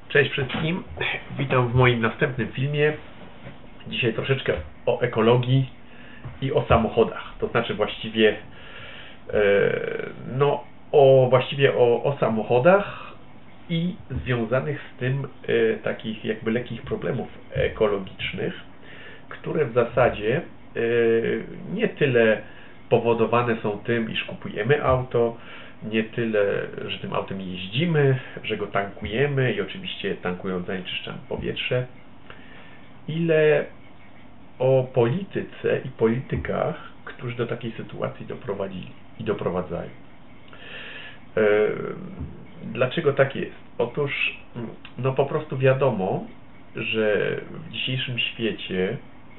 Cześć wszystkim, witam w moim następnym filmie. Dzisiaj troszeczkę o ekologii i o samochodach, to znaczy właściwie o samochodach i związanych z tym takich jakby lekkich problemów ekologicznych, które w zasadzie nie tyle powodowane są tym, iż kupujemy auto, nie tyle, że tym autem jeździmy, że go tankujemy i oczywiście tankując zanieczyszczamy powietrze, ile o polityce i politykach, którzy do takiej sytuacji doprowadzili i doprowadzają. Dlaczego tak jest? Otóż po prostu wiadomo, że w dzisiejszym świecie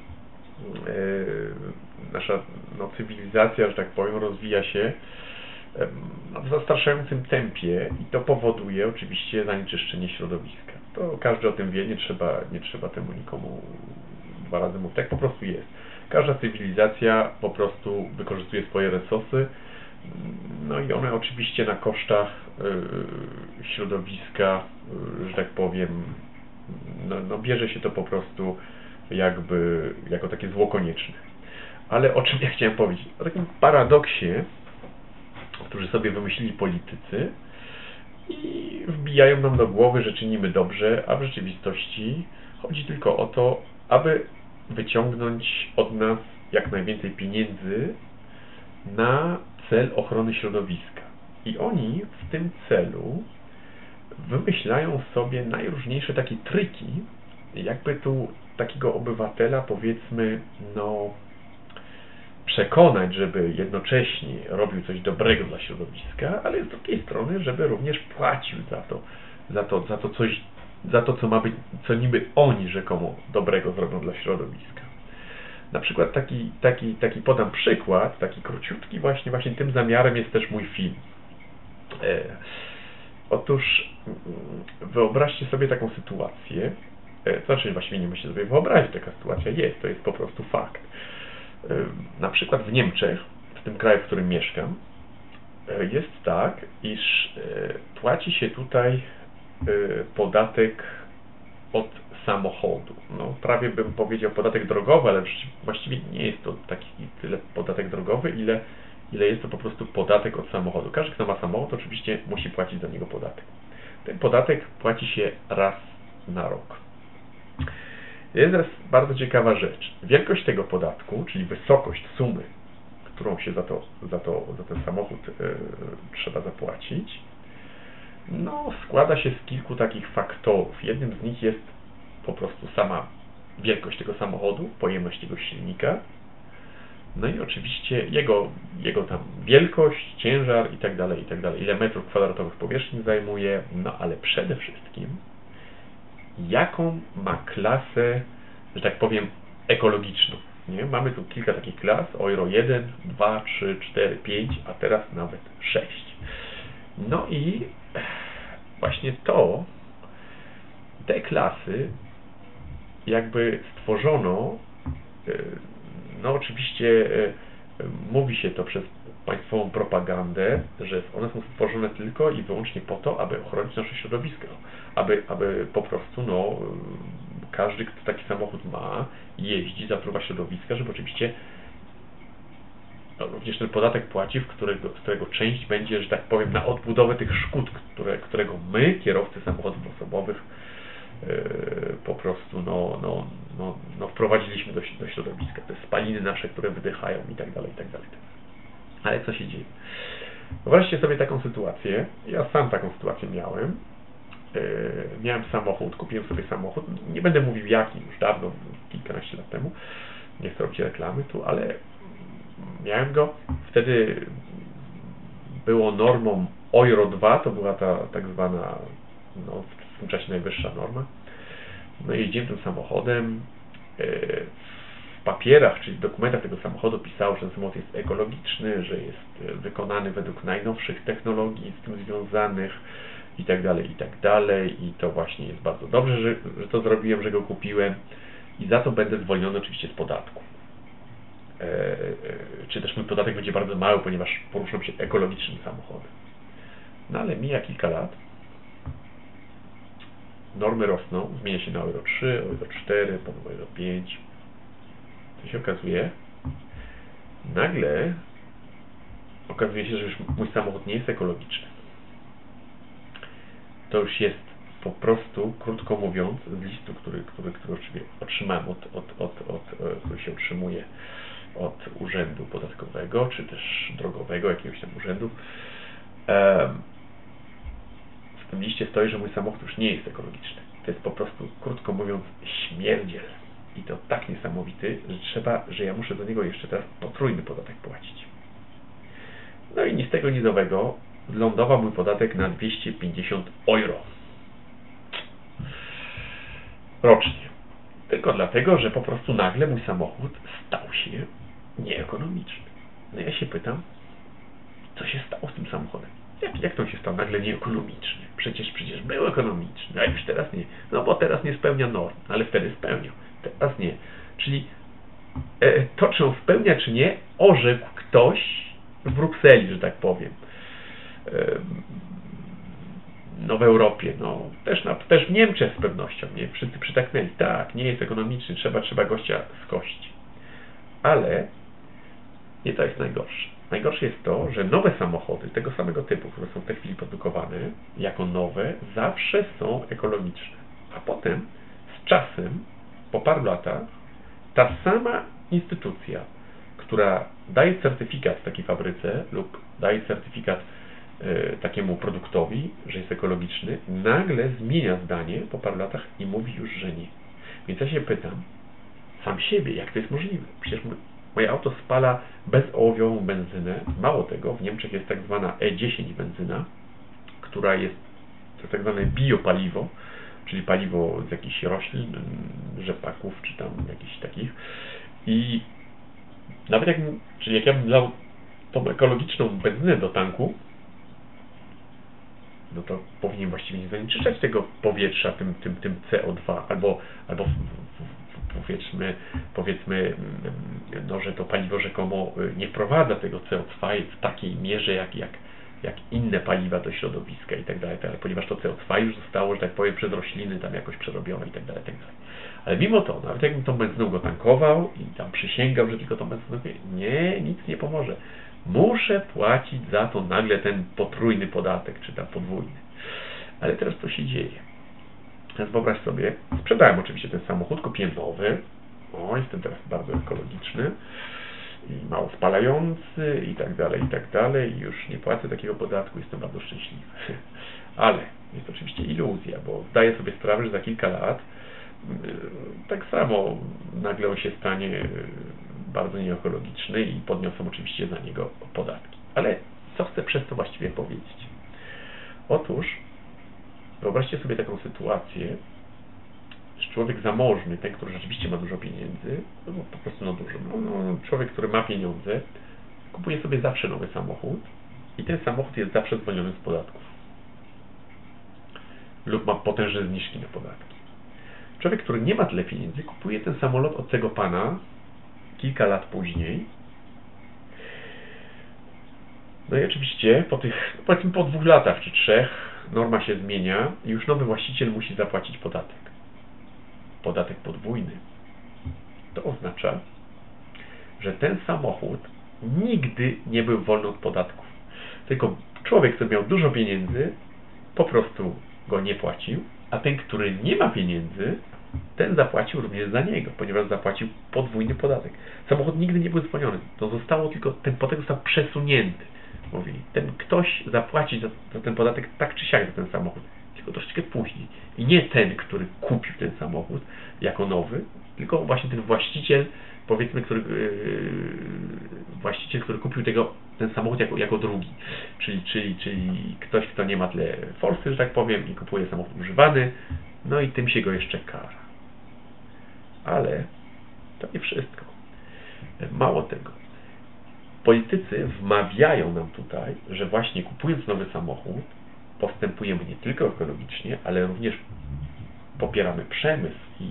nasza cywilizacja, że tak powiem, rozwija się w zastraszającym tempie i to powoduje oczywiście zanieczyszczenie środowiska. To każdy o tym wie, nie trzeba temu nikomu dwa razy mówić. Tak po prostu jest. Każda cywilizacja po prostu wykorzystuje swoje resursy, i one oczywiście na kosztach środowiska, że tak powiem, bierze się to po prostu jakby jako takie zło konieczne. Ale o czym ja chciałem powiedzieć? O takim paradoksie, którzy sobie wymyślili politycy i wbijają nam do głowy, że czynimy dobrze, a w rzeczywistości chodzi tylko o to, aby wyciągnąć od nas jak najwięcej pieniędzy na cel ochrony środowiska. I oni w tym celu wymyślają sobie najróżniejsze takie triki, jakby tu takiego obywatela, powiedzmy, przekonać, żeby jednocześnie robił coś dobrego dla środowiska, ale z drugiej strony, żeby również płacił za to, co ma być, co niby oni rzekomo dobrego zrobią dla środowiska. Na przykład taki podam przykład, taki króciutki, właśnie tym zamiarem jest też mój film. Otóż wyobraźcie sobie taką sytuację, znaczy właściwie nie musicie sobie wyobrazić, taka sytuacja jest, to jest po prostu fakt. Na przykład w Niemczech, w tym kraju, w którym mieszkam, jest tak, iż płaci się tutaj podatek od samochodu. Prawie bym powiedział podatek drogowy, ale właściwie nie jest to taki tyle podatek drogowy, ile jest to po prostu podatek od samochodu. Każdy, kto ma samochód, oczywiście musi płacić za niego podatek. Ten podatek płaci się raz na rok. Jest teraz bardzo ciekawa rzecz. Wielkość tego podatku, czyli wysokość sumy, którą się za ten samochód trzeba zapłacić, składa się z kilku takich faktorów. Jednym z nich jest po prostu sama wielkość tego samochodu, pojemność jego silnika, i oczywiście jego tam wielkość, ciężar itd., ile metrów kwadratowych powierzchni zajmuje, ale przede wszystkim jaką ma klasę, że tak powiem, ekologiczną. Nie? Mamy tu kilka takich klas, Euro 1, 2, 3, 4, 5, a teraz nawet 6. I właśnie te klasy jakby stworzono, oczywiście mówi się to przez państwową propagandę, że one są stworzone tylko i wyłącznie po to, aby ochronić nasze środowisko, aby po prostu każdy, kto taki samochód ma, jeździ, zatruwa środowiska, żeby oczywiście również ten podatek płaci, z którego część będzie, że tak powiem, na odbudowę tych szkód, którego my, kierowcy samochodów osobowych, po prostu wprowadziliśmy do środowiska. Te spaliny nasze, które wydychają itd. Ale co się dzieje? Wyobraźcie sobie taką sytuację. Ja sam taką sytuację miałem. Miałem samochód, kupiłem sobie samochód. Nie będę mówił jaki, już dawno, kilkanaście lat temu. Nie chcę robić reklamy tu, ale miałem go. Wtedy było normą Euro 2, to była ta tak zwana w tym czasie najwyższa norma. Jeździłem tym samochodem. W papierach, czyli w dokumentach tego samochodu pisało, że ten samochód jest ekologiczny, że jest wykonany według najnowszych technologii z tym związanych itd. I to właśnie jest bardzo dobrze, że to zrobiłem, że go kupiłem i za to będę zwolniony oczywiście z podatku. Czy też mój podatek będzie bardzo mały, ponieważ poruszam się ekologicznym samochodem. Ale mija kilka lat normy rosną, zmienia się na Euro 3, Euro 4, potem Euro 5. Co się okazuje? Nagle okazuje się, że już mój samochód nie jest ekologiczny. To już jest po prostu, krótko mówiąc, z listu, który otrzymałem, który się otrzymuje od urzędu podatkowego, czy też drogowego, jakiegoś tam urzędu. W tym liście stoi, że mój samochód już nie jest ekologiczny. To jest po prostu, krótko mówiąc, śmierdziel. I to tak niesamowity, że ja muszę do niego jeszcze teraz potrójny podatek płacić. No i ni z tego, ni z owego lądował mój podatek na 250 euro rocznie. Tylko dlatego, że po prostu nagle mój samochód stał się nieekonomiczny. No ja się pytam, co się stało z tym samochodem? Jak to się stał nagle nieekonomiczny? Przecież był ekonomiczny, a już teraz nie. No bo teraz nie spełnia norm, ale wtedy spełniał. Teraz nie. Czyli to, czy on spełnia, czy nie, orzekł ktoś w Brukseli, że tak powiem. No w Europie, no też w Niemczech z pewnością, nie? Wszyscy przytaknęli, tak, nie jest ekonomiczny, trzeba gościa skosić. Ale nie to jest najgorsze. Najgorsze jest to, że nowe samochody tego samego typu, które są w tej chwili produkowane jako nowe, zawsze są ekologiczne. A potem z czasem, po paru latach, ta sama instytucja, która daje certyfikat takiej fabryce lub daje certyfikat takiemu produktowi, że jest ekologiczny, nagle zmienia zdanie po paru latach i mówi już, że nie. Więc ja się pytam sam siebie, jak to jest możliwe? Przecież moje auto spala bezołowiową benzynę. Mało tego, w Niemczech jest tak zwana E10 benzyna, która jest, to jest tak zwane biopaliwo, czyli paliwo z jakichś roślin, rzepaków, czy tam jakichś takich. I nawet jak ja bym dał tą ekologiczną benzynę do tanku, no to powinien właściwie nie zanieczyszczać tego powietrza tym CO2, albo powiedzmy, no, że to paliwo rzekomo nie wprowadza tego CO2 w takiej mierze, jak inne paliwa do środowiska i tak dalej, ponieważ to CO2 już zostało, że tak powiem, przez rośliny tam jakoś przerobione i tak dalej, tak dalej. Ale mimo to, nawet jakbym tą benzyną go tankował i tam przysięgał, że tylko tą benzyną, nie, nic nie pomoże. Muszę płacić za to nagle ten potrójny podatek, czy tam podwójny. Ale teraz co się dzieje? Więc wyobraź sobie, sprzedałem oczywiście ten samochód, kupiłem nowy, jestem teraz bardzo ekologiczny i mało spalający i tak dalej, już nie płacę takiego podatku, jestem bardzo szczęśliwy. Ale jest oczywiście iluzja, bo zdaję sobie sprawę, że za kilka lat tak samo nagle on się stanie bardzo nieekologiczny i podniosą oczywiście za niego podatki. Ale co chcę przez to właściwie powiedzieć? Otóż wyobraźcie sobie taką sytuację, że człowiek zamożny, ten, który rzeczywiście ma dużo pieniędzy, no po prostu dużo, człowiek, który ma pieniądze, kupuje sobie zawsze nowy samochód i ten samochód jest zawsze zwolniony z podatków. Lub ma potężne zniżki na podatki. Człowiek, który nie ma tyle pieniędzy, kupuje ten samolot od tego pana kilka lat później. No i oczywiście powiedzmy po 2 latach czy 3 norma się zmienia i już nowy właściciel musi zapłacić podatek. Podatek podwójny. To oznacza, że ten samochód nigdy nie był wolny od podatków. Tylko człowiek, który miał dużo pieniędzy, po prostu go nie płacił, a ten, który nie ma pieniędzy, ten zapłacił również za niego, ponieważ zapłacił podwójny podatek. Samochód nigdy nie był zwolniony. To zostało tylko, ten podatek został przesunięty. Mówili, ten ktoś zapłaci za ten podatek tak czy siak za ten samochód, tylko troszeczkę później. I nie ten, który kupił ten samochód jako nowy, tylko właśnie ten właściciel, powiedzmy, który kupił ten samochód jako drugi. Czyli ktoś, kto nie ma tyle forsy, że tak powiem, i kupuje samochód używany, no i tym się go jeszcze kara. Ale to nie wszystko. Mało tego. Politycy wmawiają nam tutaj, że właśnie kupując nowy samochód postępujemy nie tylko ekologicznie, ale również popieramy przemysł i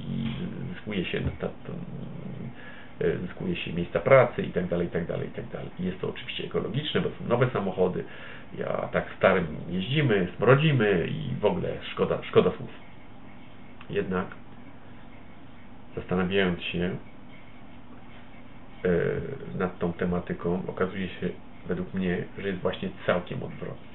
zyskuje się miejsca pracy i tak dalej, i tak dalej, i tak dalej. Jest to oczywiście ekologiczne, bo są nowe samochody, a tak starym jeździmy, smrodzimy i w ogóle szkoda słów. Jednak zastanawiając się nad tą tematyką, okazuje się według mnie, że jest właśnie całkiem odwrotnie.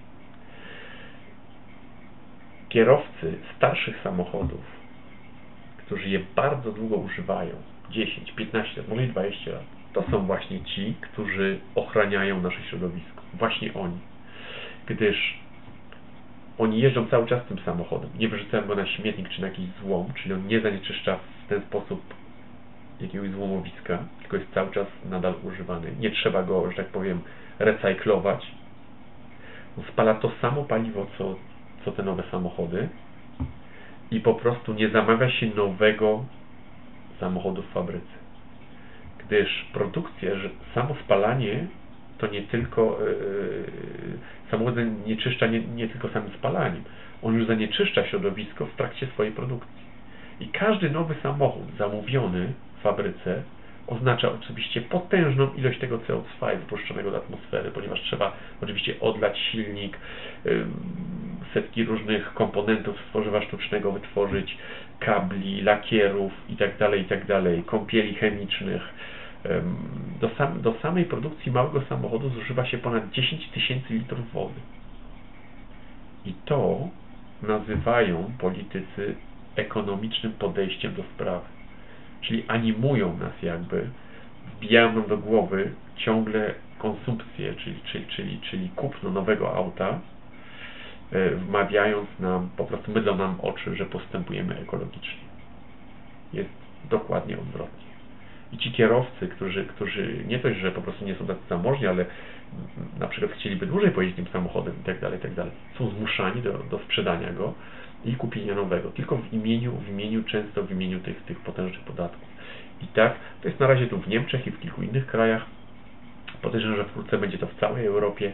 Kierowcy starszych samochodów, którzy je bardzo długo używają, 10, 15 lat, może 20 lat, to są właśnie ci, którzy ochraniają nasze środowisko. Właśnie oni. Gdyż oni jeżdżą cały czas tym samochodem, nie wyrzucają go na śmietnik czy na jakiś złom, czyli on nie zanieczyszcza w ten sposób jakiegoś złomowiska, tylko jest cały czas nadal używany. Nie trzeba go, że tak powiem, recyklować. On spala to samo paliwo, co te nowe samochody i po prostu nie zamawia się nowego samochodu w fabryce. Gdyż produkcja, że samo spalanie to nie tylko samochód zanieczyszcza nie tylko samym spalaniem. On już zanieczyszcza środowisko w trakcie swojej produkcji. I każdy nowy samochód zamówiony w fabryce oznacza oczywiście potężną ilość tego CO2 wypuszczonego do atmosfery, ponieważ trzeba oczywiście odlać silnik, setki różnych komponentów z tworzywa sztucznego wytworzyć, kabli, lakierów itd., kąpieli chemicznych. Do samej produkcji małego samochodu zużywa się ponad 10 000 litrów wody. I to nazywają politycy ekonomicznym podejściem do sprawy. Czyli animują nas jakby, wbijają nam do głowy ciągle konsumpcję, czyli kupno nowego auta, wmawiając nam, po prostu mydlą nam oczy, że postępujemy ekologicznie. Jest dokładnie odwrotnie. I ci kierowcy, którzy nie dość, że po prostu nie są tacy zamożni, ale na przykład chcieliby dłużej pojeździć tym samochodem itd., są zmuszani do sprzedania go i kupienia nowego, tylko często w imieniu tych potężnych podatków. I tak, to jest na razie tu w Niemczech i w kilku innych krajach. Podejrzewam, że wkrótce będzie to w całej Europie,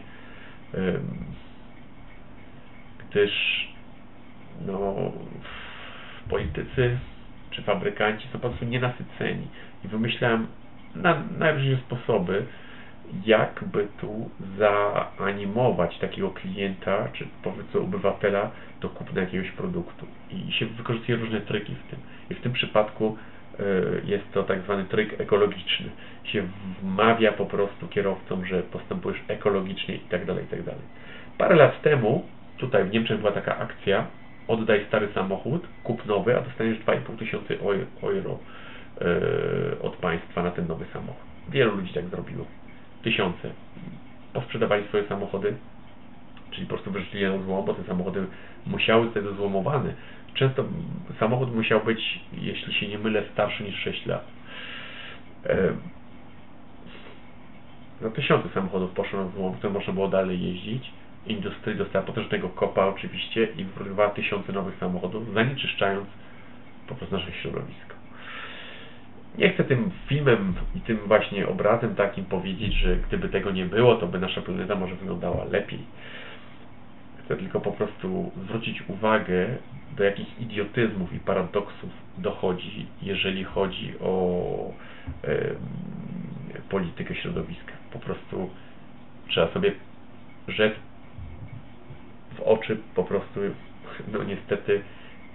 gdyż politycy czy fabrykanci są po prostu nienasyceni i wymyślałem najróżniejsze sposoby, jakby tu zaanimować takiego klienta, czy powiedzmy obywatela do kupna jakiegoś produktu. I się wykorzystuje różne tryki w tym. I w tym przypadku jest to tak zwany tryk ekologiczny. Się wmawia po prostu kierowcom, że postępujesz ekologicznie itd. Parę lat temu, tutaj w Niemczech była taka akcja, oddaj stary samochód, kup nowy, a dostaniesz 2500 euro od państwa na ten nowy samochód. Wielu ludzi tak zrobiło. Tysiące. Posprzedawali swoje samochody, czyli po prostu wyrzucili je na złom, bo te samochody musiały zostać dozłomowane. Często samochód musiał być, jeśli się nie mylę, starszy niż 6 lat. Tysiące samochodów poszło na złom, które można było dalej jeździć. Industria dostała potężnego kopa oczywiście i wyprodukowała tysiące nowych samochodów, zanieczyszczając po prostu nasze środowisko. Nie chcę tym filmem i tym właśnie obrazem takim powiedzieć, że gdyby tego nie było, to by nasza planeta może wyglądała lepiej. Chcę tylko po prostu zwrócić uwagę, do jakich idiotyzmów i paradoksów dochodzi, jeżeli chodzi o politykę środowiska. Po prostu trzeba sobie rzec w oczy, po prostu niestety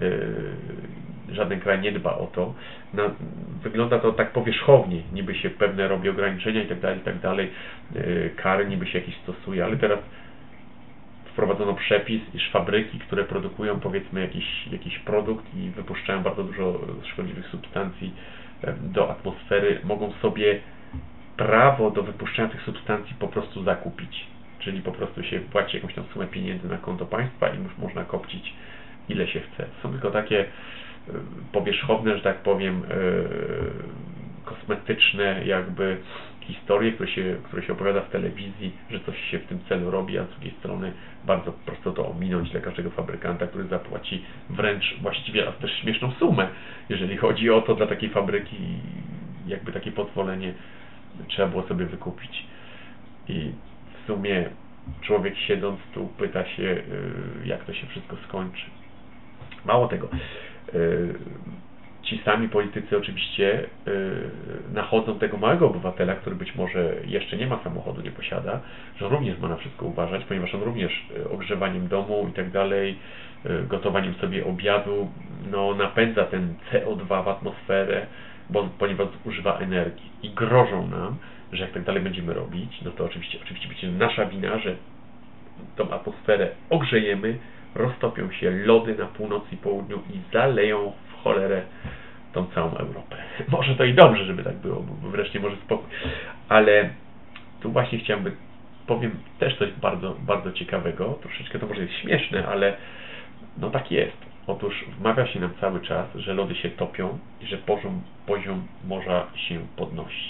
żaden kraj nie dba o to. Wygląda to tak powierzchownie, niby się pewne robi ograniczenia itd., kary niby się jakieś stosuje, ale teraz wprowadzono przepis, iż fabryki, które produkują powiedzmy jakiś produkt i wypuszczają bardzo dużo szkodliwych substancji do atmosfery, mogą sobie prawo do wypuszczania tych substancji po prostu zakupić. Czyli po prostu się płaci jakąś tam sumę pieniędzy na konto państwa i już można kopcić ile się chce. Są tylko takie powierzchowne, że tak powiem, kosmetyczne jakby historie, które się opowiada w telewizji, że coś się w tym celu robi, a z drugiej strony bardzo prosto to ominąć dla każdego fabrykanta, który zapłaci wręcz właściwie aż też śmieszną sumę, jeżeli chodzi o to, dla takiej fabryki jakby takie pozwolenie trzeba było sobie wykupić. I w sumie człowiek siedząc tu pyta się, jak to się wszystko skończy. Mało tego, ci sami politycy oczywiście nachodzą tego małego obywatela, który być może jeszcze nie ma samochodu, nie posiada, że on również ma na wszystko uważać, ponieważ on również ogrzewaniem domu i tak dalej, gotowaniem sobie obiadu, no, napędza ten CO2 w atmosferę, ponieważ używa energii. I grożą nam, że jak tak dalej będziemy robić, no to oczywiście będzie nasza wina, że tą atmosferę ogrzejemy, roztopią się lody na północy i południu i zaleją w cholerę tą całą Europę. Może to i dobrze, żeby tak było, bo wreszcie może spokój. Ale tu właśnie powiem też coś bardzo, bardzo ciekawego. Troszeczkę to może jest śmieszne, ale no tak jest. Otóż wmawia się nam cały czas, że lody się topią i że poziom morza się podnosi.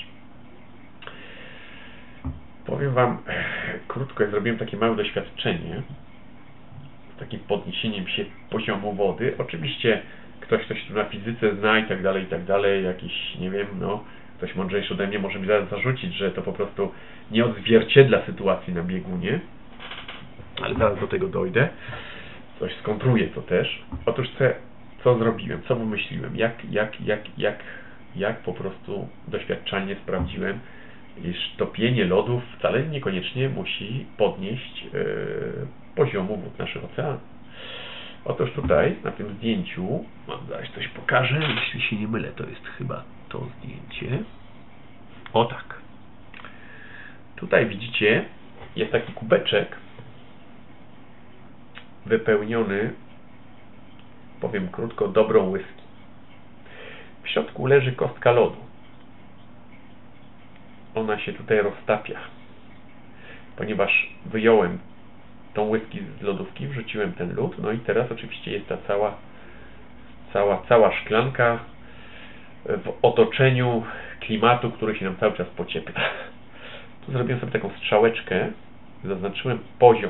Powiem Wam krótko, jak zrobiłem takie małe doświadczenie z takim podniesieniem się poziomu wody. Oczywiście ktoś się tu na fizyce zna i tak dalej, jakiś, nie wiem, no, ktoś mądrzejszy ode mnie może mi zaraz zarzucić, że to po prostu nie odzwierciedla sytuacji na biegunie, ale zaraz do tego dojdę. Coś skontruję to też. Otóż co zrobiłem, co wymyśliłem, jak po prostu doświadczalnie sprawdziłem, iż topienie lodów wcale niekoniecznie musi podnieść poziomu wód naszych oceanów. Otóż tutaj, na tym zdjęciu, zaraz coś pokażę, jeśli się nie mylę, to jest chyba to zdjęcie. O tak. Tutaj widzicie, jest taki kubeczek wypełniony, powiem krótko, dobrą whisky. W środku leży kostka lodu. Ona się tutaj roztapia, ponieważ wyjąłem tą whisky z lodówki, wrzuciłem ten lód, no i teraz oczywiście jest ta cała szklanka w otoczeniu klimatu, który się nam cały czas pociepla. Tu zrobiłem sobie taką strzałeczkę, zaznaczyłem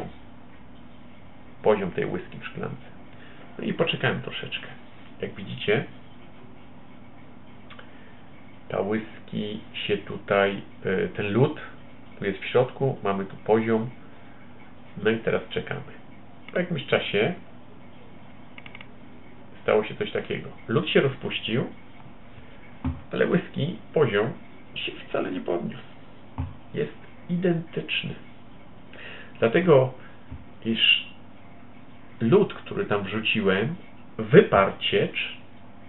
poziom tej whisky w szklance. No i poczekałem troszeczkę. Jak widzicie, ta whisky się tutaj, ten lód tu jest w środku, mamy tu poziom, no i teraz czekamy. Po jakimś czasie stało się coś takiego. Lód się rozpuścił, ale whisky poziom się wcale nie podniósł. Jest identyczny. Dlatego, iż lód, który tam wrzuciłem, wyparł ciecz,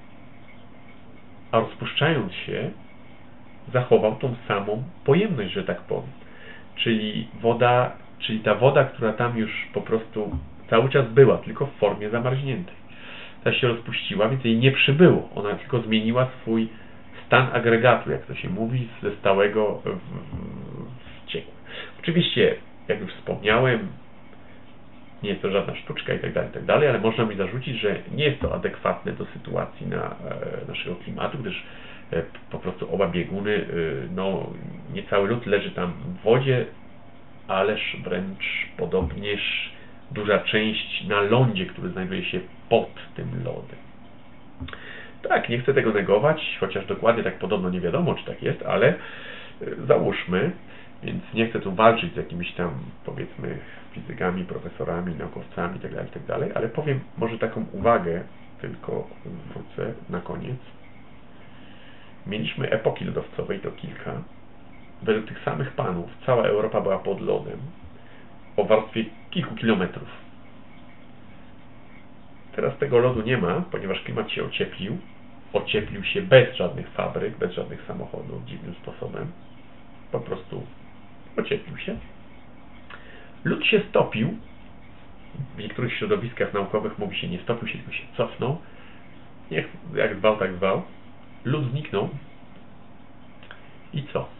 a rozpuszczając się, zachował tą samą pojemność, że tak powiem. Czyli ta woda, która tam już po prostu cały czas była, tylko w formie zamarzniętej. Ta się rozpuściła, więc jej nie przybyło. Ona tylko zmieniła swój stan agregatu, jak to się mówi, ze stałego w ciekły. Oczywiście, jak już wspomniałem, nie jest to żadna sztuczka i tak dalej, ale można mi zarzucić, że nie jest to adekwatne do sytuacji naszego klimatu, gdyż po prostu oba bieguny, no nie cały lód leży tam w wodzie, ależ wręcz podobnież duża część na lądzie, który znajduje się pod tym lodem. Tak, nie chcę tego negować, chociaż dokładnie tak podobno nie wiadomo, czy tak jest, ale załóżmy, więc nie chcę tu walczyć z jakimiś tam, powiedzmy, fizykami, profesorami, naukowcami itd., ale powiem może taką uwagę, tylko wrócę na koniec. Mieliśmy epoki lodowcowej, to kilka. Według tych samych panów cała Europa była pod lodem o warstwie kilku kilometrów. Teraz tego lodu nie ma, ponieważ klimat się ocieplił. Ocieplił się bez żadnych fabryk, bez żadnych samochodów, dziwnym sposobem. Po prostu ocieplił się. Lód się stopił. W niektórych środowiskach naukowych mówi się, nie stopił się, tylko się cofnął. Niech jak zwał, tak zwał. Lód zniknął. I co?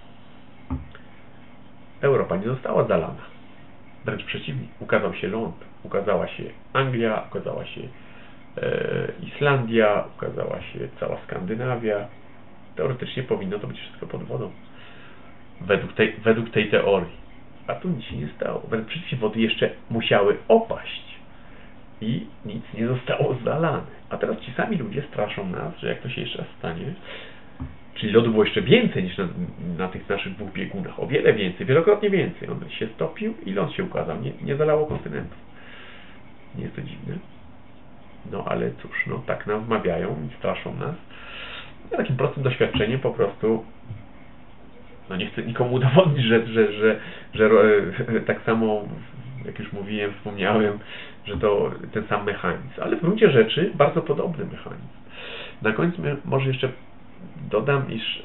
Europa nie została zalana. Wręcz przeciwnie. Ukazał się ląd. Ukazała się Anglia, ukazała się Islandia, ukazała się cała Skandynawia. Teoretycznie powinno to być wszystko pod wodą. Według tej teorii. A tu nic się nie stało. Wręcz przeciwnie, wody jeszcze musiały opaść. I nic nie zostało zalane. A teraz ci sami ludzie straszą nas, że jak to się jeszcze raz stanie, czyli lodu było jeszcze więcej niż na tych naszych dwóch biegunach. O wiele więcej, wielokrotnie więcej. On się stopił i ląd się ukazał. Nie zalało kontynentów. Nie jest to dziwne? No ale cóż, no tak nam wmawiają i straszą nas. Ja takim prostym doświadczeniem po prostu, no nie chcę nikomu udowodnić, że tak samo, jak już mówiłem, wspomniałem, że to ten sam mechanizm, ale w gruncie rzeczy bardzo podobny mechanizm. Na końcu może jeszcze dodam, iż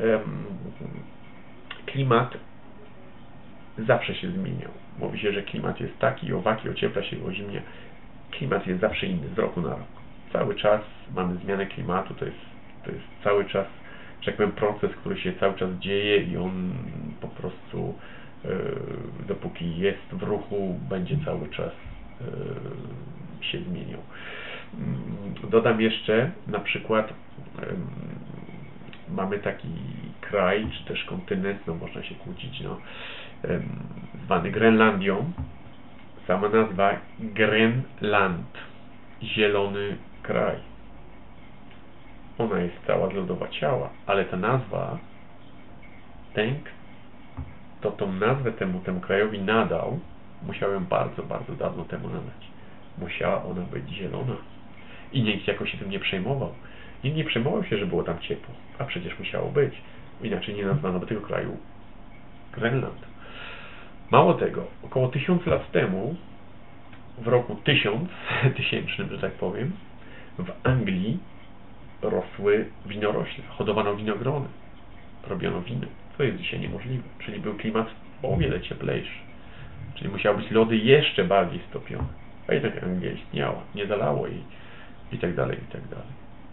klimat zawsze się zmieniał. Mówi się, że klimat jest taki, owaki, ociepla się, ozimnia. Klimat jest zawsze inny z roku na rok. Cały czas mamy zmianę klimatu, to jest cały czas, że tak powiem, proces, który się cały czas dzieje i on po prostu dopóki jest w ruchu, będzie cały czas się zmieniał. Dodam jeszcze, na przykład mamy taki kraj, czy też kontynent, no można się kłócić, no, zwany Grenlandią. Sama nazwa Grenland, zielony kraj. Ona jest cała z lodowaciała, ale ta nazwa, Tęk, to tą nazwę temu krajowi nadał, musiał ją bardzo, bardzo dawno temu nadać. Musiała ona być zielona. I nikt jakoś się tym nie przejmował. Nikt nie przejmował się, że było tam ciepło, a przecież musiało być. Inaczej nie nazwano by tego kraju Grenland. Mało tego, około 1000 lat temu, w roku 1000, że tak powiem, w Anglii rosły winorośle, hodowano winogrony, robiono wino, co jest dzisiaj niemożliwe. Czyli był klimat o wiele cieplejszy. Czyli musiały być lody jeszcze bardziej stopione. A jednak Anglia istniała, nie zalało jej i tak dalej, i tak dalej.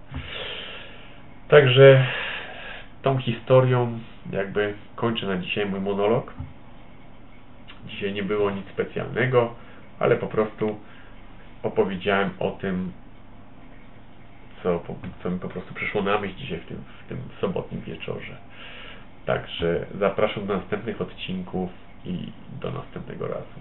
Także tą historią jakby kończę na dzisiaj mój monolog. Dzisiaj nie było nic specjalnego, ale po prostu opowiedziałem o tym, co mi po prostu przyszło na myśl dzisiaj w tym sobotnim wieczorze. Także zapraszam do następnych odcinków i do następnego razu.